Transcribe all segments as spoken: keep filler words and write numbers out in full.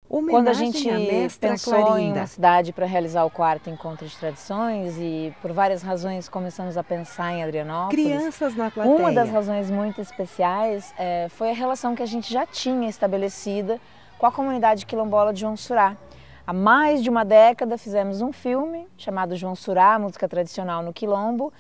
Homenagem Quando a gente à mestra pensou em Clarinda. uma cidade para realizar o quarto Encontro de Tradições e por várias razões começamos a pensar em Adrianópolis, Crianças na plateia. uma das razões muito especiais é, foi a relação que a gente já tinha estabelecida com a comunidade quilombola de João Surá. Há mais de uma década fizemos um filme chamado João Surá, música tradicional no Quilombo,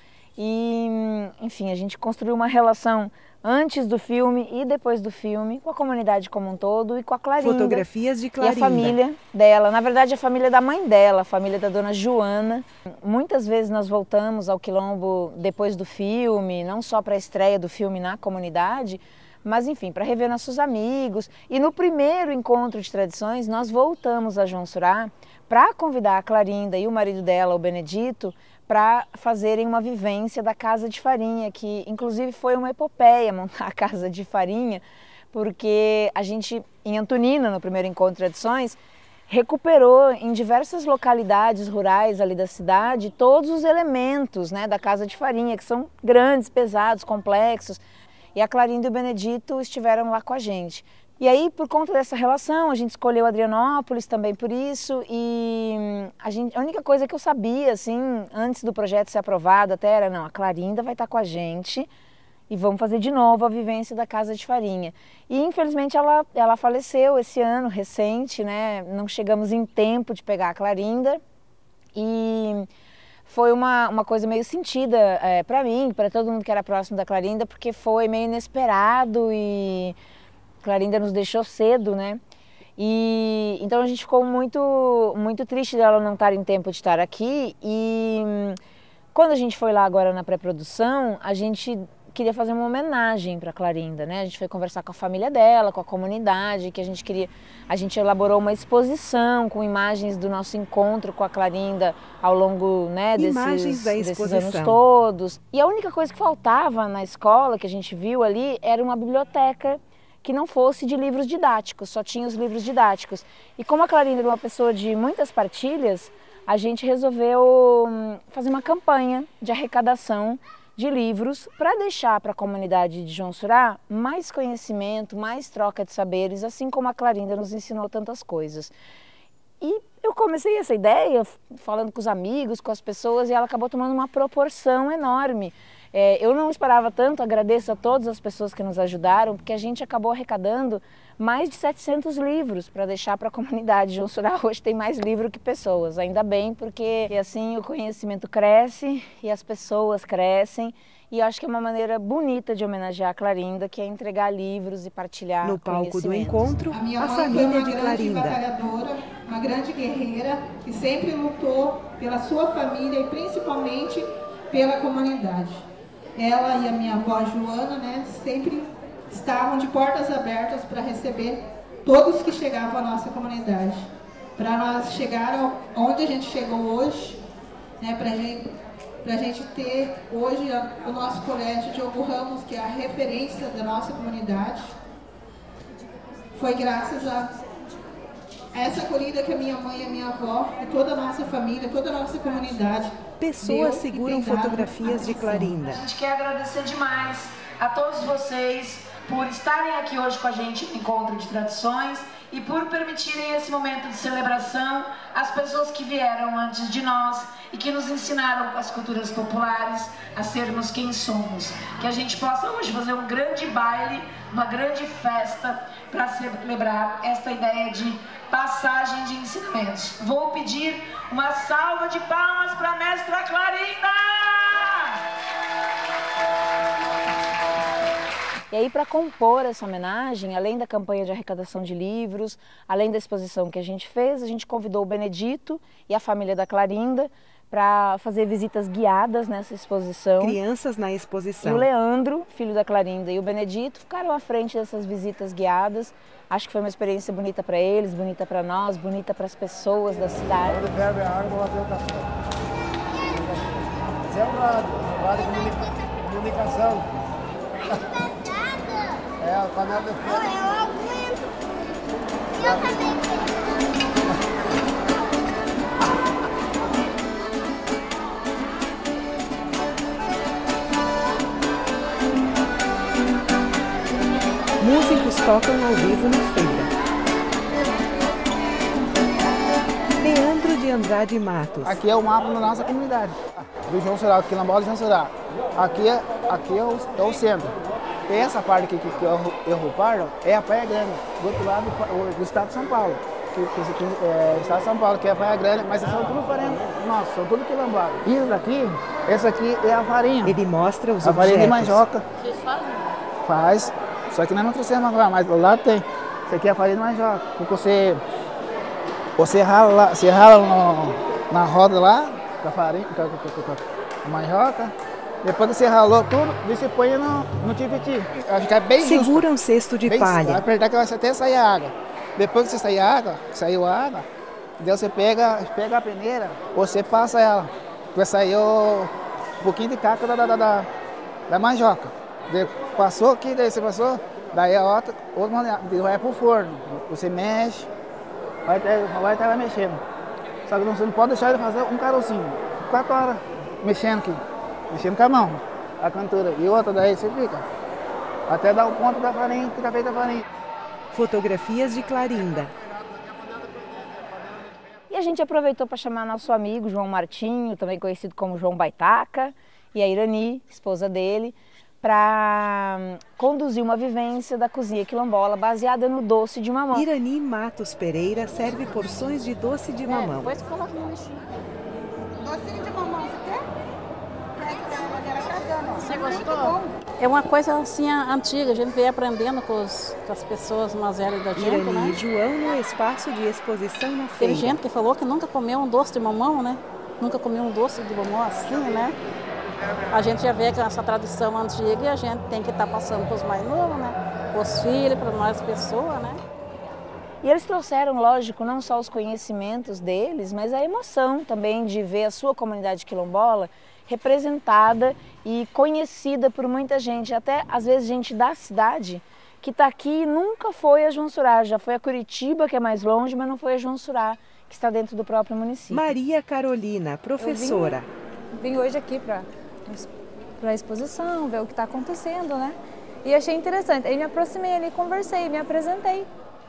e enfim, a gente construiu uma relação antes do filme e depois do filme, com a comunidade como um todo e com a Clarinda. Fotografias de Clarinda. E a família dela, na verdade a família da mãe dela, a família da dona Joana. Muitas vezes nós voltamos ao Quilombo depois do filme, não só para a estreia do filme na comunidade, mas enfim, para rever nossos amigos. E no primeiro encontro de tradições, nós voltamos a João Surá para convidar a Clarinda e o marido dela, o Benedito, para fazerem uma vivência da Casa de Farinha, que inclusive foi uma epopeia montar a Casa de Farinha, porque a gente, em Antonina, no primeiro encontro de tradições, recuperou em diversas localidades rurais ali da cidade todos os elementos, né, da Casa de Farinha, que são grandes, pesados, complexos, e a Clarinda e o Benedito estiveram lá com a gente. E aí, por conta dessa relação, a gente escolheu Adrianópolis também por isso, e a, gente, a única coisa que eu sabia, assim, antes do projeto ser aprovado até era, não, a Clarinda vai estar com a gente e vamos fazer de novo a vivência da Casa de Farinha. E infelizmente ela, ela faleceu esse ano, recente, né, não chegamos em tempo de pegar a Clarinda, e foi uma, uma coisa meio sentida é, para mim, para todo mundo que era próximo da Clarinda, porque foi meio inesperado e Clarinda nos deixou cedo, né? E então a gente ficou muito, muito triste dela não estar em tempo de estar aqui. E quando a gente foi lá agora na pré-produção, a gente queria fazer uma homenagem para Clarinda, né? A gente foi conversar com a família dela, com a comunidade, que a gente queria. A gente elaborou uma exposição com imagens do nosso encontro com a Clarinda ao longo, né, desses, desses anos todos. E a única coisa que faltava na escola que a gente viu ali era uma biblioteca que não fosse de livros didáticos, só tinha os livros didáticos. E como a Clarinda era uma pessoa de muitas partilhas, a gente resolveu fazer uma campanha de arrecadação de livros para deixar para a comunidade de João Surá mais conhecimento, mais troca de saberes, assim como a Clarinda nos ensinou tantas coisas. E eu comecei essa ideia falando com os amigos, com as pessoas, e ela acabou tomando uma proporção enorme. É, eu não esperava tanto, agradeço a todas as pessoas que nos ajudaram, porque a gente acabou arrecadando mais de setecentos livros para deixar para a comunidade. João Surá hoje tem mais livro que pessoas, ainda bem, porque assim o conhecimento cresce e as pessoas crescem. E eu acho que é uma maneira bonita de homenagear a Clarinda, que é entregar livros e partilhar no palco do conhecimento. encontro, a, minha a mãe família foi uma de grande Clarinda. batalhadora, uma grande guerreira, que sempre lutou pela sua família e principalmente pela comunidade. Ela e a minha avó Joana, né, sempre estavam de portas abertas para receber todos que chegavam à nossa comunidade. Para nós chegar onde a gente chegou hoje, né, para gente, a gente ter hoje o nosso colégio Diogo Ramos, que é a referência da nossa comunidade, foi graças a essa acolhida que a minha mãe e a minha avó, e toda a nossa família, toda a nossa comunidade. Pessoas seguram fotografias de Clarinda. A gente quer agradecer demais a todos vocês por estarem aqui hoje com a gente no Encontro de Tradições e por permitirem esse momento de celebração às pessoas que vieram antes de nós e que nos ensinaram com as culturas populares a sermos quem somos. Que a gente possa hoje fazer um grande baile, uma grande festa para celebrar esta ideia de passagem de ensinamentos. Vou pedir uma salva de palmas para a mestra Clarinda! E aí, para compor essa homenagem, além da campanha de arrecadação de livros, além da exposição que a gente fez, a gente convidou o Benedito e a família da Clarinda para fazer visitas guiadas nessa exposição. Crianças na exposição. E o Leandro, filho da Clarinda, e o Benedito ficaram à frente dessas visitas guiadas. Acho que foi uma experiência bonita para eles, bonita para nós, bonita para as pessoas da cidade. Quando bebe a água, bateu o café. Esse é o rádio, o rádio de comunicação. É, o canal de fogo. Eu aguento. Eu também quero. Músicos tocam ao vivo na feira. de Andrade Matos. Aqui é o mapa da nossa comunidade, do João Sorá, quilombola de João Sorá. Aqui, é, aqui é, o, é o centro. E essa parte aqui que, que é o Rio Pardo é a Praia Grande, do outro lado do, do estado de São Paulo. Que, que, que, é o estado de São Paulo, que é a Praia Grande, mas são tudo parentes. Nossa, são tudo quilombola. Isso daqui, essa aqui é a farinha. Ele mostra os a objetos. A farinha de mandioca. Vocês fazem? Faz. Só que nós não trouxemos agora, mas lá tem. Isso aqui é a farinha de mandioca. Porque você, você rala, lá, você rala no, na roda lá, com a farinha, com a, com a, com a mandioca. Depois que você ralou tudo, você põe no, no tipiti. Vai ficar bem justo. Segura um cesto de bem, palha. Vai apertar que vai até sair a água. Depois que você sair a água, saiu a água, daí você pega, pega a peneira, você passa ela. Vai sair o, um pouquinho de caca da, da, da, da mandioca. Daí passou aqui, daí você passou, daí a outra, outra maneira, vai pro forno. Você mexe, vai estar vai vai mexendo. Só que você não pode deixar ele fazer um carocinho. Quatro horas mexendo aqui. Mexendo com a mão, a cantura. E outra daí você fica, até dar o ponto da farinha, fica feita a farinha. Fotografias de Clarinda. E a gente aproveitou para chamar nosso amigo João Martinho, também conhecido como João Baitaca, e a Irani, esposa dele, para conduzir uma vivência da cozinha quilombola baseada no doce de mamão. Irani Matos Pereira serve porções de doce de mamão. É, depois coloca no lixinho. Docinho de mamão, você quer? Você gostou? É uma coisa assim antiga, a gente veio aprendendo com, os, com as pessoas mais velhas da gente, Irani né? e João no espaço de exposição na feira. Tem gente que falou que nunca comeu um doce de mamão, né? Nunca comeu um doce de mamão assim, né? A gente já vê que essa tradição antiga e a gente tem que estar tá passando para os mais novos, né? Para os filhos, para nós pessoas, né? E eles trouxeram, lógico, não só os conhecimentos deles, mas a emoção também de ver a sua comunidade quilombola representada e conhecida por muita gente, até às vezes gente da cidade que está aqui e nunca foi a João Sorá, já foi a Curitiba, que é mais longe, mas não foi a João Sorá, que está dentro do próprio município. Maria Carolina, professora. Eu vim, vim hoje aqui para a exposição, ver o que está acontecendo, né? E achei interessante. Aí me aproximei ali, conversei, me apresentei.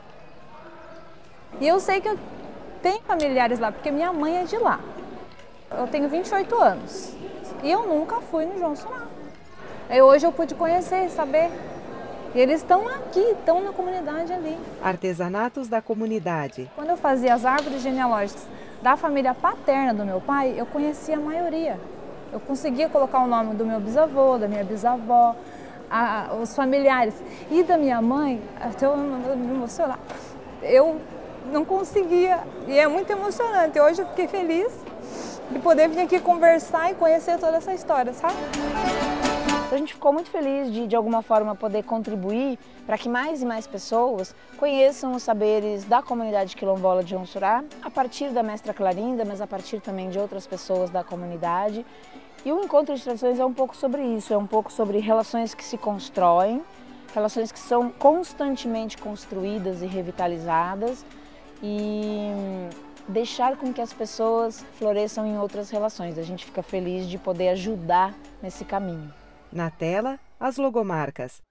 E eu sei que eu tenho familiares lá, porque minha mãe é de lá. Eu tenho vinte e oito anos e eu nunca fui no João Sorá. Aí hoje eu pude conhecer, saber. E eles estão aqui, estão na comunidade ali. Artesanatos da comunidade. Quando eu fazia as árvores genealógicas da família paterna do meu pai, eu conhecia a maioria. Eu conseguia colocar o nome do meu bisavô, da minha bisavó, a, os familiares. E da minha mãe, até eu me emocionar, eu não conseguia. E é muito emocionante. Hoje eu fiquei feliz de poder vir aqui conversar e conhecer toda essa história, sabe? Então a gente ficou muito feliz de, de alguma forma, poder contribuir para que mais e mais pessoas conheçam os saberes da comunidade quilombola de João Sorá, a partir da mestra Clarinda, mas a partir também de outras pessoas da comunidade. E o Encontro de Tradições é um pouco sobre isso, é um pouco sobre relações que se constroem, relações que são constantemente construídas e revitalizadas, e deixar com que as pessoas floresçam em outras relações. A gente fica feliz de poder ajudar nesse caminho. Na tela, as logomarcas.